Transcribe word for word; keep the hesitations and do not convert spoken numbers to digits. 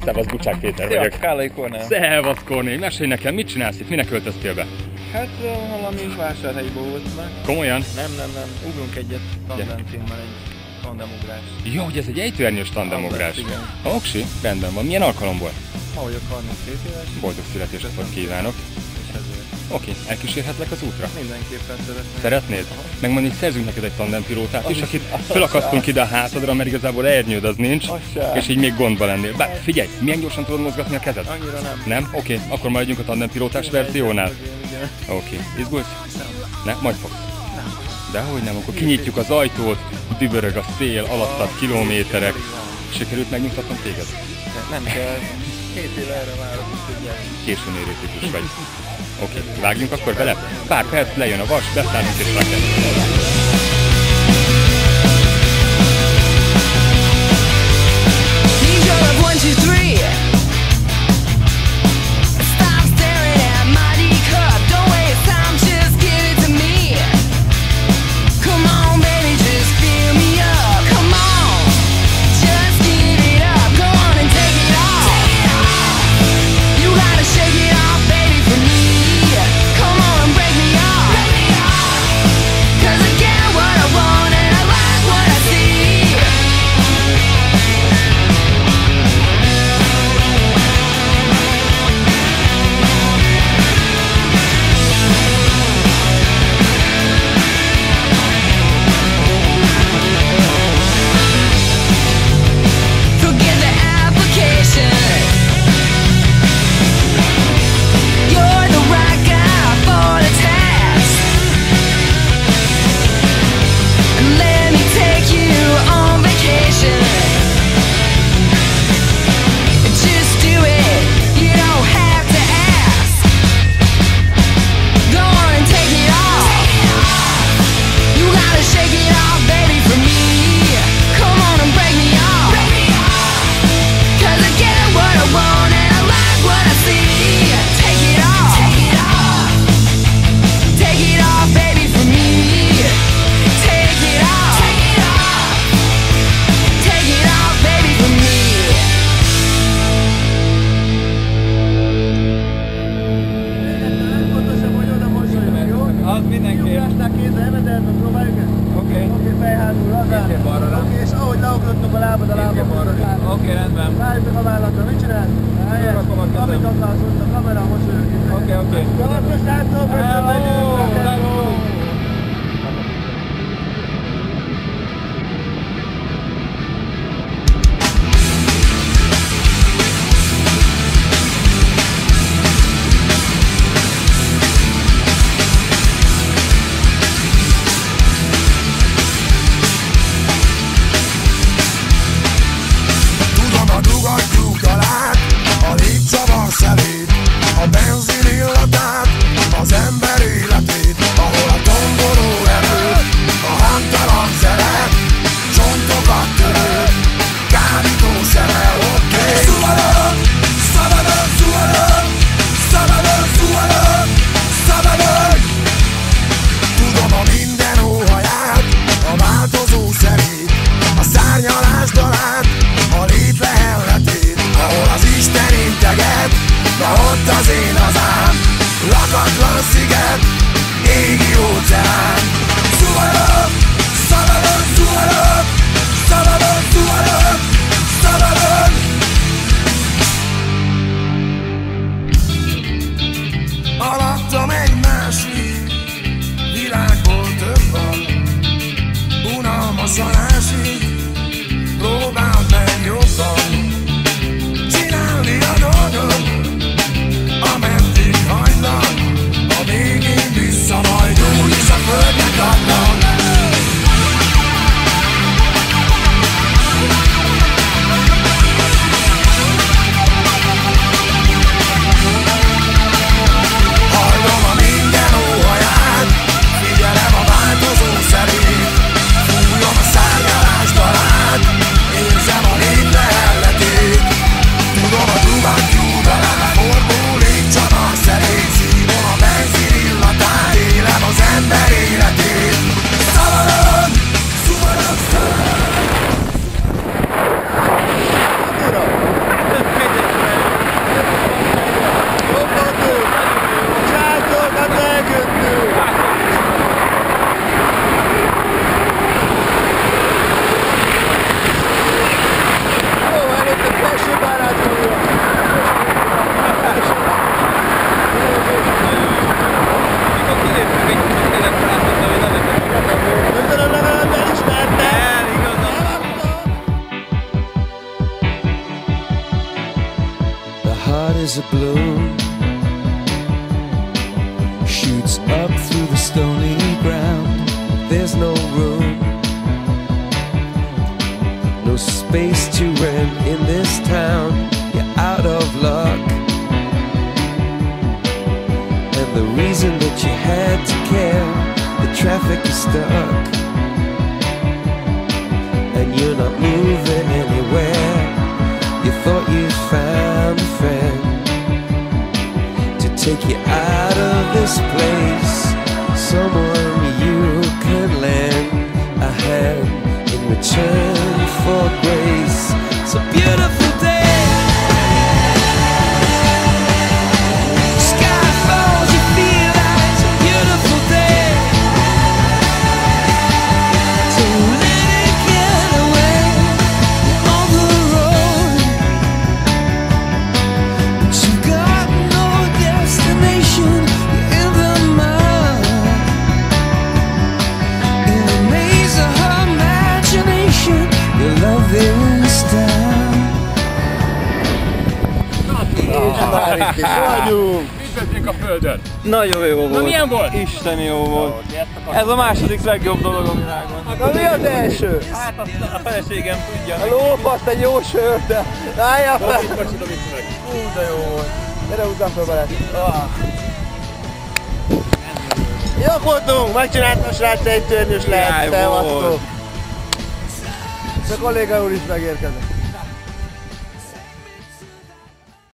Szevasz, Bucsák Péter Szia, vagyok. Kállai Kornél. Szevasz, Kornél. Mesélj nekem, mit csinálsz itt? Minek költöztél be? Hát valami is vásárhelyi volt meg. Komolyan? Nem, nem, nem. Ugrunk egyet tandemcímmel, egy tandemugrás. Jó, hogy ez egy ejtőernyős tandemugrás. Igen. Oksi, rendben van. Milyen alkalomból? Ma vagyok harminckét éves. Boldog születésnapot kívánok. És ezért. Oké, elkísérhetlek az útra? Mindenképpen szeretném. Szeretnéd? Aha. Meg mondjuk szerzünk neked egy tandempilótát is, Az akit is- felakasztunk ide a hátadra, mert igazából ernyőd az nincs, Az se. és így még gondba lennél. Bár figyelj, milyen gyorsan tudod mozgatni a kezed? Annyira nem. Nem? Oké, akkor maradjunk a tandempilótás verziónál. Igen, igen. Oké, izgulsz? Nem. Ne, majd fogsz. Dehogy nem, akkor kinyitjuk az ajtót, dübörög a szél, alattad kilométerek. Sikerült megnyugtatnom téged? Nem kell. Két éve erre várok, hogy tudják. Későn érő típus vagy. Oké, vágjunk akkor bele? Pár perc, lejön a vas, beszállunk és rakett. One, two, three. Stop staring at my teacup. Don't waste time, just give it to me. Come on, baby, just fill me up. Come on, just give it up. Go on and take it off. You gotta shake it off, baby, for me. Come on and break me off. 'Cause I get what I want and I like what I see. Forget the application. You're the right guy for the task. And let me take you on vacation. Just do it, you don't have to ask. Go on and take it off. You gotta shake it off, baby, for me. Come on and break me off. 'Cause I get what I want and I like what I see. Take it off. Take it off, baby, for me. Take it off. Take it off, baby, for me. Az mindenképp. Oké. Mindjárt balra rá. És ahogy leugrottunk a lábad a Mindjárt balra rá. lábad. Oké, rendben. Rájuk meg a válladra, mit csinálsz? Helyes. Rakom a kezem. Amit akarsz, ott a kamera, mosolyog. Oké, oké. Galatos látom, Hello, hello. Tudom a dugattyú dalát, a légcsavar szelét, a benzin illatát, az ember életét, as a bloom shoots up through the stony ground. There's no room, no space to rent in this town. You're out of luck, and the reason that you had to care, the traffic is stuck, and you're not moving anywhere. You thought you found a friend to take you out of this place, someone you could lend a hand in return for grace. It's a beautiful day. Sky falls, you feel like it's a beautiful day. So let it get away on the road, but you got no destination. You're in the mud, in the maze of her imagination. Your love is down. Vagyunk! Üdvözlünk a Földön! Nagyon jó volt. Na milyen volt? Isten jó volt. Ez a második legjobb dolog a világon. Hát mi az első? Hát a, a feleségem tudja. A lófasz egy jó sör, de állja fel! Dobít, bocsi, dobít meg! Hú, de jó volt. Gyere, húzzam fel veled. Ah. Jók voltunk, megcsináltam a srác egy törnyös lehet. Jaj, Szevasztok. volt. A kolléga úr is megérkezett.